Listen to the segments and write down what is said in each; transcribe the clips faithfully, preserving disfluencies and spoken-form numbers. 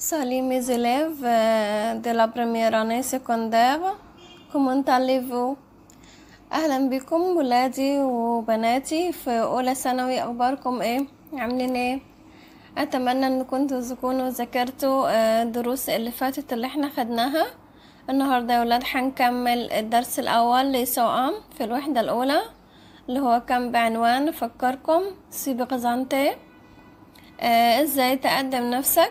Salut mes élèves euh, de la première année secondaire. Comment allez-vous؟ أهلا بكم ولادي وبناتي في أولى ثانوي. أخباركم إيه؟ عاملين إيه؟ أتمنى أن كنتوا تكونوا ذاكرتوا آه، الدروس اللي فاتت اللي احنا خدناها. النهاردة يا ولاد هنكمل الدرس الأول لسوام في الوحدة الأولى اللي هو كان بعنوان فكركم سي بغزانتي آه، ازاي تقدم نفسك.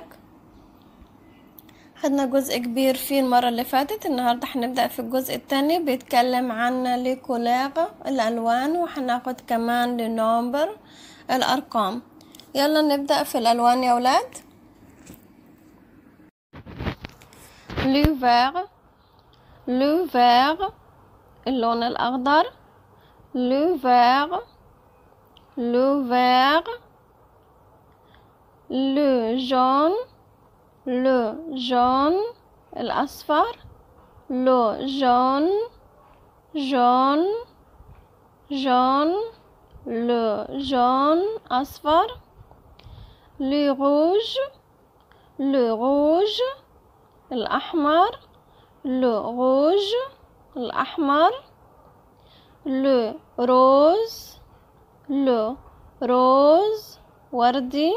خدنا جزء كبير فيه المرة اللي فاتت. النهاردة هنبدأ في الجزء التاني بيتكلم عن ليكولاغ الألوان، وهناخد كمان لنومبر الأرقام. يلا نبدأ في الألوان يا ولاد. لو فيغ، لو فيغ اللون الأخضر، لو فيغ، لو فيغ، لو جون، لو جون الأصفر، لو جون، جون، جون، لو جون أصفر، لو روج، لو روج الأحمر، لو روج الأحمر، لو روز، لو روز وردي،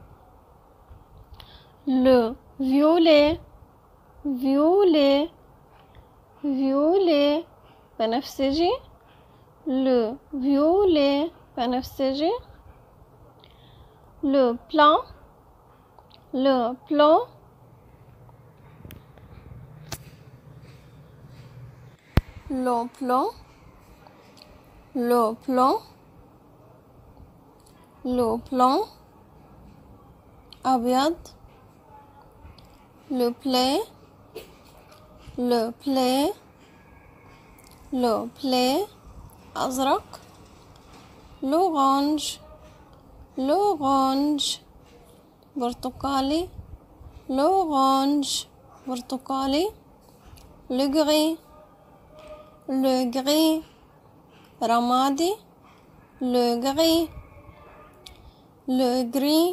لو فيولي، فيولي، فيولي بنفسجي، لو فيولي بنفسجي، لو بلان، لو بلان، لو بلان، لو بلان، لو بلان أبيض، لو بلاي، لو بلاي، لو بلاي أزرق، لورانج، لورانج برتقالي، لورانج برتقالي، لو غري، لو غري رمادي، لو غري، لو غري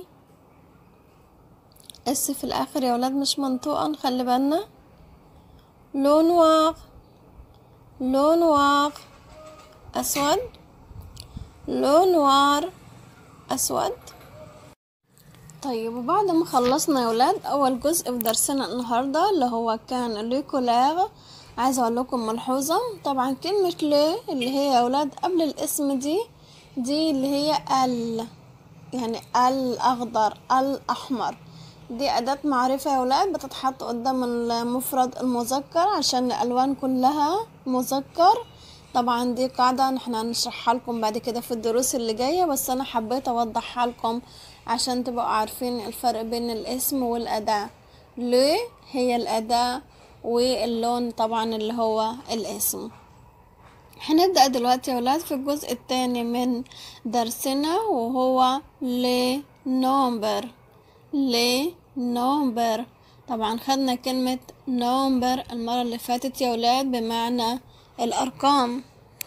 اس في الاخر يا ولاد مش منطوقة نخلي بالنا، لو نوار، لو نوار اسود، لو نوار اسود. طيب وبعد ما خلصنا يا ولاد اول جزء في درسنا النهارده اللي هو كان لو كولير، عايزه اقول لكم ملحوظه. طبعا كلمه لو اللي هي يا ولاد قبل الاسم دي دي اللي هي ال، يعني الاخضر الاحمر، دي اداه معرفه يا ولاد بتتحط قدام المفرد المذكر عشان الالوان كلها مذكر. طبعا دي قاعده نحن هنشرحها لكم بعد كده في الدروس اللي جايه، بس انا حبيت اوضحها لكم عشان تبقوا عارفين الفرق بين الاسم والاداه. لو هي الاداه واللون طبعا اللي هو الاسم. هنبدأ دلوقتي يا ولاد في الجزء الثاني من درسنا وهو لي نومبر، لي نومبر. طبعا خدنا كلمة نومبر المرة اللي فاتت يا ولاد بمعنى الأرقام،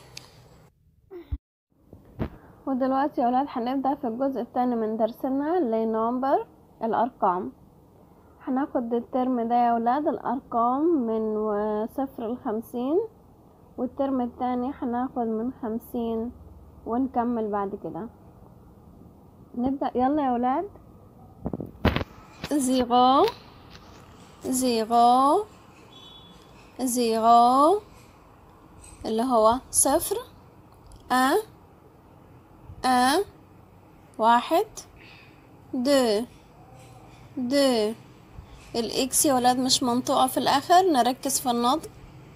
ودلوقتي يا ولاد هنبدأ في الجزء الثاني من درسنا لي نومبر الأرقام. هناخد الترم ده يا ولاد الأرقام من صفر لخمسين، والترم التاني هناخد من خمسين ونكمل بعد كده. نبدأ يلا يا ولاد. زيرو، زيرو، زيرو اللي هو صفر، ان، ان واحد، دو، دو الاكس يا ولاد مش منطوقة في الاخر، نركز في النطق.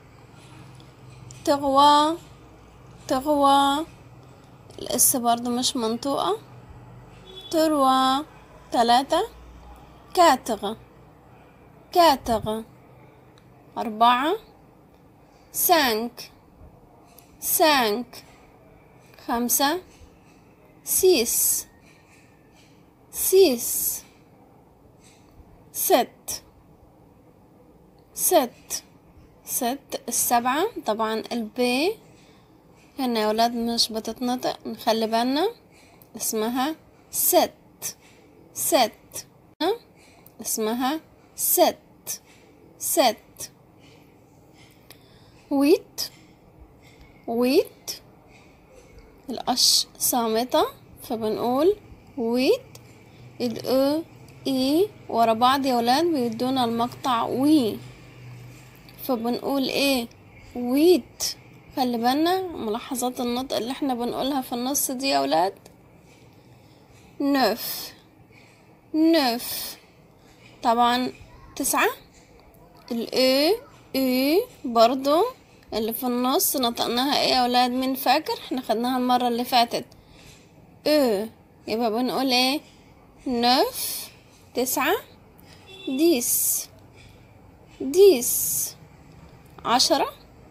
تغوا، تغوا الاس برضو مش منطوقة. تروا تلاتة، كاتغ، كاتغ أربعة، سانك، سانك خمسة، سيس، سيس ست، ست، ست السبعة. طبعا البي هنا يا ولاد مش بتتنطق نخلي بالنا، اسمها ست، ست اسمها ست ست. ويت ويت، القش صامتة فبنقول ويت. الأ إي ورا بعض يا ولاد بيدونا المقطع وي، فبنقول ايه؟ ويت. خلي بالنا ملاحظات النطق اللي احنا بنقولها في النص دي يا ولاد. نف نف. طبعا تسعة. الاي اي برضو اللي في النص نطقناها ايه يا ولاد؟ مين فاكر؟ احنا خدناها المرة اللي فاتت اه، يبقى بنقول ايه؟ نف تسعة. ديس ديس عشرة.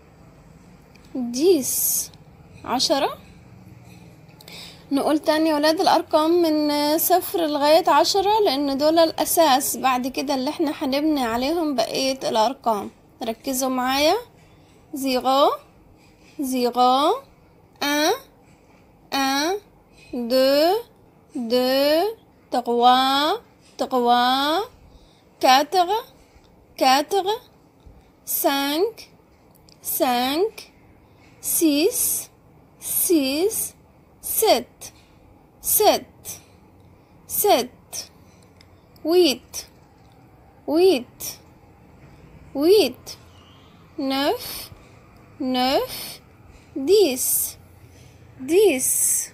ديس عشرة. نقول تاني يا ولاد الأرقام من صفر لغاية عشرة لأن دول الأساس، بعد كده اللي احنا هنبني عليهم بقية الأرقام. ركزوا معايا. زيرو زيرو. ان ان. دو دو. تروا تروا. كاتر كاتر. سانك سانك. سيس سيس. ست ست ست. ويت ويت ويت. نف نف. ديس ديس.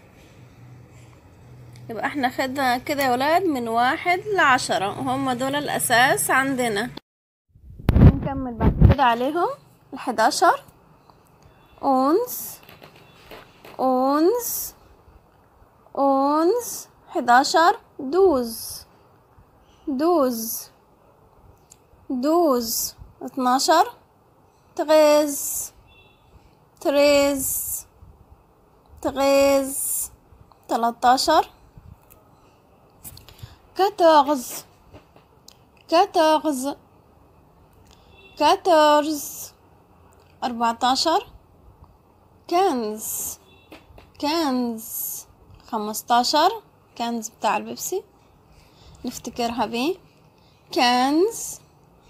يبقى احنا خدنا كده يا ولاد من واحد لعشرة، وهم دول الأساس عندنا. نكمل بعد كده عليهم. الحداشر. أونز أونز أونز. حداشر. دوز دوز دوز. اتناشر. تغيز تريز تغيز. تلاتاشر. كاتورز كاتورز كاتورز. أربعتاشر. كنز كنز. خمستاشر. كنز بتاع البيبسي نفتكرها بيه. كنز.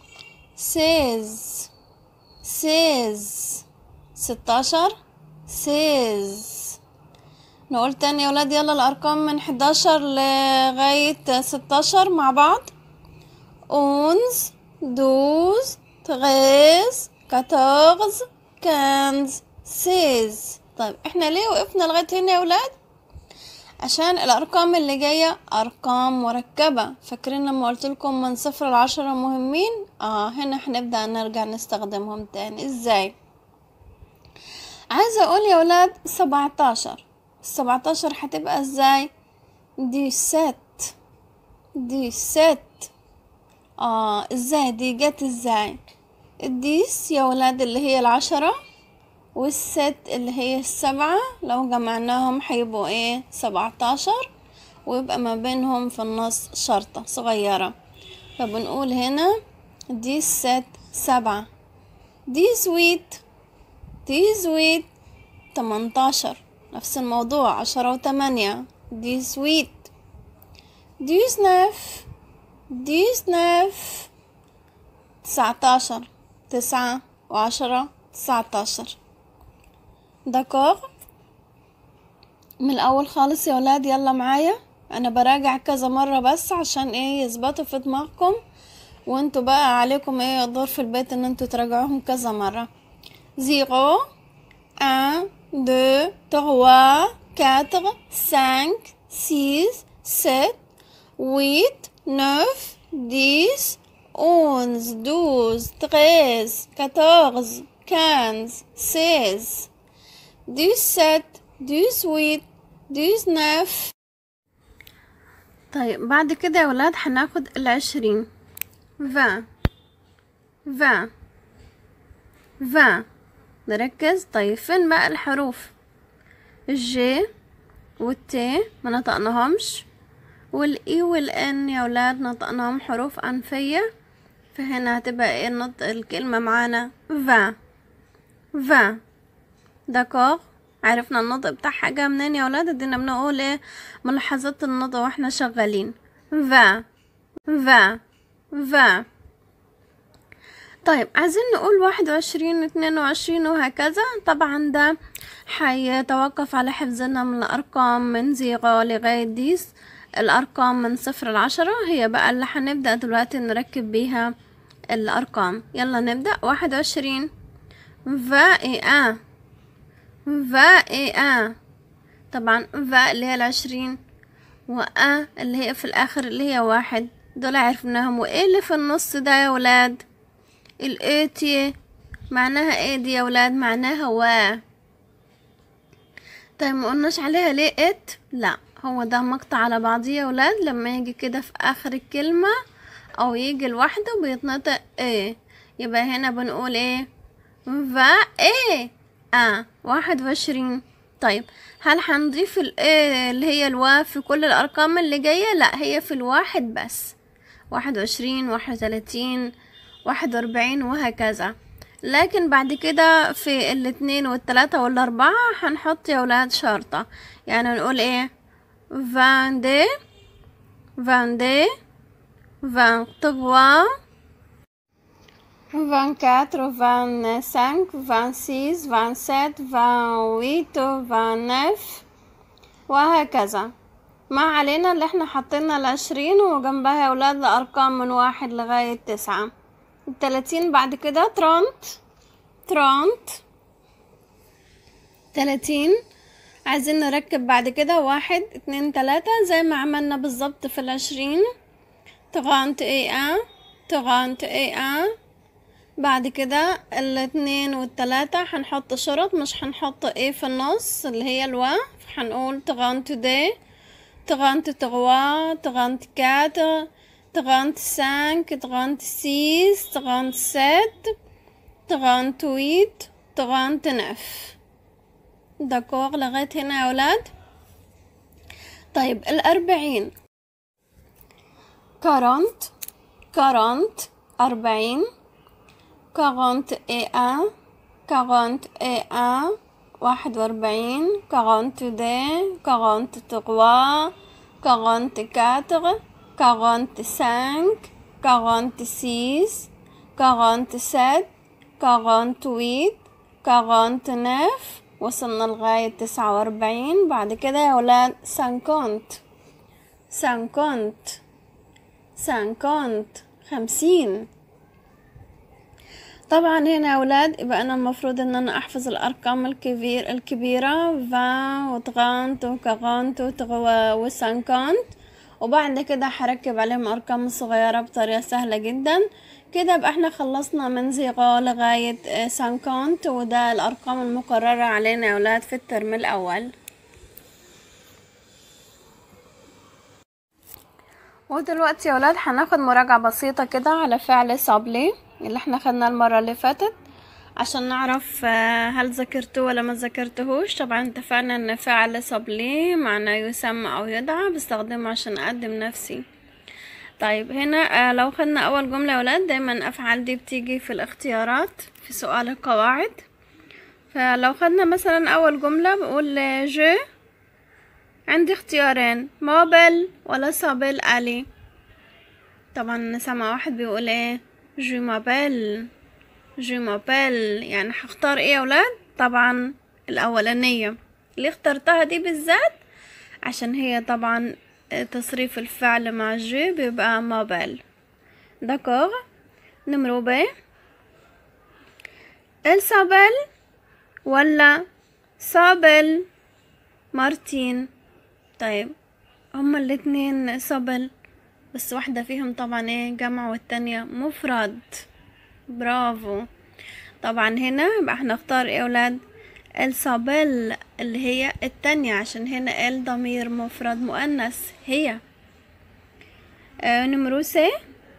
سيز سيز. ستاشر. سيز. نقول تاني يا ولاد يلا الأرقام من حداشر لغاية ستاشر مع بعض. أونز دوز تغيز كاتورز كنز سيز. طيب احنا ليه وقفنا لغاية هنا يا ولاد؟ عشان الأرقام اللي جاية أرقام مركبة. فاكرين لما قلت لكم من صفر لعشرة مهمين؟ اه هنا هنبدأ نرجع نستخدمهم تاني. ازاي؟ عايزة اقول يا ولاد سبعتاشر. السبعتاشر هتبقى ازاي؟ دي ست دي ست. اه ازاي دي جت ازاي؟ الديس يا ولاد اللي هي العشرة، والست اللي هي السبعة، لو جمعناهم هيبقوا ايه؟ سبعتاشر، ويبقى ما بينهم في النص شرطة صغيرة. فبنقول هنا دي ست سبعة. دي سويت دي سويت. تمنتاشر نفس الموضوع، عشرة وتمانية. دي سويت. دي سناف دي سناف. تسعتاشر. تسعة وعشرة. تسعتاشر. دكور. من الأول خالص يا ولاد يلا معايا، أنا براجع كذا مرة بس عشان ايه يثبتوا في دماغكم، وانتوا بقى عليكم ايه دور في البيت ان انتوا تراجعوهم كذا مرة. زيرو ان دو تروا كاتر سانك سيس سيت ويت نوف ديس أونز دوز تريز كاتورز كانز سيز ديس سيت ديس ويت ديس نوف. طيب بعد كده يا ولاد هناخد العشرين. فان فان فان. نركز. طيب فين بقى الحروف؟ الجي والتي ما نطقناهمش، والاي والان يا ولاد نطقناهم حروف انفية، فهنا هتبقى ايه نطق الكلمة معانا؟ فان فان. داكور. عرفنا النطق بتاع حاجة منين يا ولاد؟ ادينا بنقول ايه ملاحظات النطق واحنا شغالين. فان فان فان. طيب عايزين نقول واحد وعشرين اتنين وعشرين وهكذا. طبعا ده حيتوقف على حفظنا من الأرقام من زيرو لغاية ديس، الأرقام من صفر لعشرة هي بقى اللي هنبدأ دلوقتي نركب بيها الأرقام. يلا نبدأ. واحد وعشرين vingt et un vingt et un، طبعا vingt اللي هي العشرين و un اللي هي في الآخر اللي هي واحد، دول عرفناهم. وإيه اللي في النص ده يا ولاد؟ الاتي معناها ايه دي يا ولاد؟ معناها و. طيب ما قلناش عليها ليه ات؟ لا، هو ده مقطع على بعضيه يا ولاد، لما يجي كده في اخر الكلمة او يجي لوحده بيتنطق ايه، يبقى هنا بنقول ايه؟ فا ايه اه واحد وعشرين. طيب هل هنضيف الايه اللي هي الوا في كل الارقام اللي جاية؟ لا، هي في الواحد بس، واحد وعشرين واحد وتلاتين واحد واربعين وهكذا. لكن بعد كده في الاتنين والتلاتة والاربعة هنحط يا ولاد شرطة، يعني نقول ايه؟ فاندي فاندي فانتغوا فانكاتر فانسانك فانسيس فانسات فانويتو فانف وهكذا. ما علينا اللي احنا حطينا العشرين وجنبها يا ولاد الارقام من واحد لغاية تسعة. التلاتين بعد كده ترانت ترانت تلاتين. عايزين نركب بعد كده واحد اتنين تلاتة زي ما عملنا بالظبط في العشرين. ترانت اي ان ترانت اي ان. بعد كده الاتنين والتلاتة هنحط شرط، مش هنحط ايه في النص اللي هي الوا، هنقول ترانت دي ترانت تروا ترانت كاتر ترانت سانك ترانت سيس ترانت سات ترانت ويت ترانت نف. داكور لغاية هنا يا ولاد؟ طيب الأربعين كارنت كارنت أربعين كارنت اي ان كارنت اي ان واحد واربعين كارنت دي كارنت تروا كارنت كاتر كارنت سانك كارنت سيس كارنت سات كارنت ويت كارنت نف. وصلنا لغاية تسعة واربعين. بعد كده يا ولاد سانكونت سانكونت سانكونت خمسين. طبعا هنا يا ولاد يبقى انا المفروض ان انا احفظ الارقام الكبير الكبيرة فان وتغانت وكغانت وسانكونت، وبعد كده هركب عليهم ارقام صغيرة بطريقة سهلة جدا. كده يبقى احنا خلصنا من زيرو لغاية سانكونت، وده الارقام المقررة علينا يا ولاد في الترم الاول. ودلوقتي يا ولاد هناخد مراجعة بسيطة كده على فعل صابلي اللي احنا خدناه المرة اللي فاتت، عشان نعرف هل ذاكرته ولا ما ذاكرتهوش. طبعا اتفقنا ان فعل صابلي معناه يسمى او يدعى، بستخدمه عشان اقدم نفسي. طيب هنا لو خدنا اول جملة يا ولاد، دايما افعال دي بتيجي في الاختيارات في سؤال القواعد. فلو خدنا مثلا اول جملة بقول جو، عندي اختيارين، موبل ولا صابل الي. طبعا سمع واحد بيقول ايه؟ جو مابيل جو مابيل، يعني هختار ايه يا ولاد؟ طبعا الاولانية اللي اخترتها دي بالذات، عشان هي طبعا تصريف الفعل مع جو بيبقى موبيل. داكور. نمرو ب، الصابل ولا صابل مارتين؟ طيب هما الاتنين صابل، بس واحدة فيهم طبعا ايه جمع والتانية مفرد. برافو. طبعا هنا يبقى احنا نختار ايه يا ولاد؟ الصابل اللي هي التانية، عشان هنا ال ضمير مفرد مؤنث هي. آه نمرو سي،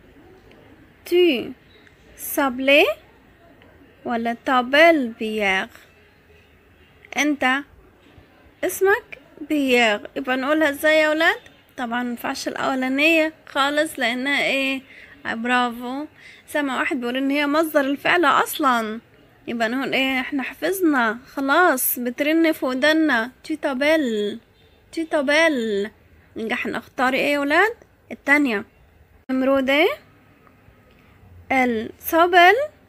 تو صابلي ولا طابل بيير؟ انت اسمك بيير، يبقى نقولها ازاي يا ولاد؟ طبعا مينفعش الاولانية خالص لانها ايه؟ برافو. سمع واحد بيقول ان هي مصدر الفعل اصلا، يبقى نقول ايه؟ احنا حفظنا خلاص، بترن في ودنا تو طابل تو طابل. نجح نختار ايه يا ولاد؟ التانية. نمرو دي، الصابل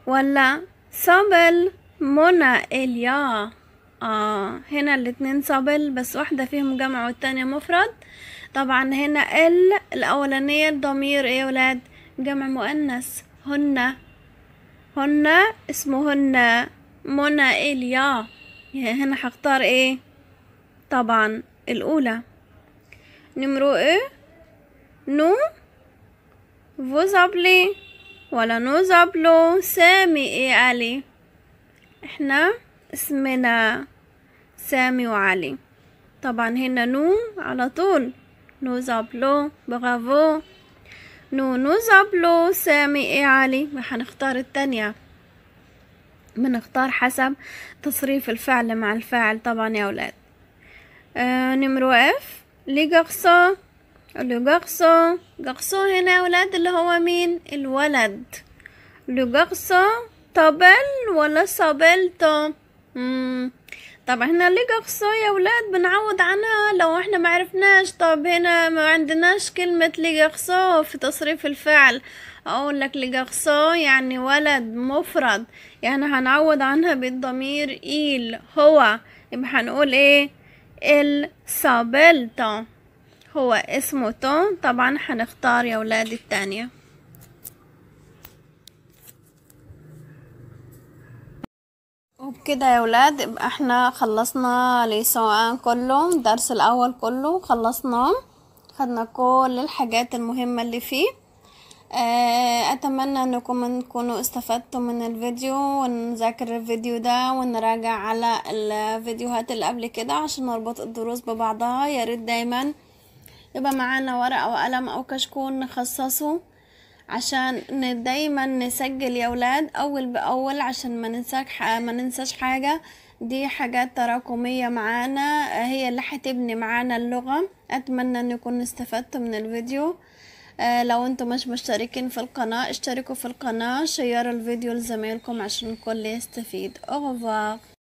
ولا صبل منى إليا؟ اه هنا الاتنين صبل، بس واحدة فيهم جمع والتانية مفرد. طبعا هنا ال الأولانية الضمير ايه يا ولاد؟ جمع مؤنث، هن هن اسمهن منى إليا، يعني هنا هختار ايه؟ طبعا الأولى. نمرو ايه؟ نو vous appelez ولا nous appelons سامي ايه علي؟ احنا اسمنا سامي وعلي. طبعا هنا نو على طول، nous appelons برافو. نو nous appelons سامي ايه علي، هنختار التانية، بنختار حسب تصريف الفعل مع الفاعل طبعا يا ولاد. آه نمرو اف لي garçons، لو garçon garçon هنا يا ولاد اللي هو مين؟ الولد. لو garçon طبل ولا صبلتو؟ مم. طب هنا لي garçon يا ولاد بنعوض عنها لو احنا معرفناش. طب هنا ما عندناش كلمة لي garçon في تصريف الفعل، اقول لك لي garçon يعني ولد مفرد، يعني هنعوض عنها بالضمير إيل هو، يبقى هنقول ايه؟ ال صابلتو، هو اسمه توم. طبعا هنختار يا ولاد التانية. وبكده يا ولاد يبقى احنا خلصنا لسواء كله، الدرس الاول كله خلصناه، خدنا كل الحاجات المهمة اللي فيه. اتمنى انكم تكونوا استفدتوا من الفيديو، ونذاكر الفيديو ده ونراجع على الفيديوهات اللي قبل كده عشان نربط الدروس ببعضها. يا ريت دايما يبقى معانا ورقة وقلم او كشكول نخصصه عشان دايما نسجل يا ولاد اول باول عشان ما ننساش ما ننساش حاجة. دي حاجات تراكمية معانا هي اللي هتبني معانا اللغة. اتمنى انكم استفدتوا من الفيديو. آه لو انتم مش مشتركين في القناة اشتركوا في القناة، شيروا الفيديو لزمايلكم عشان الكل يستفيد. au revoir.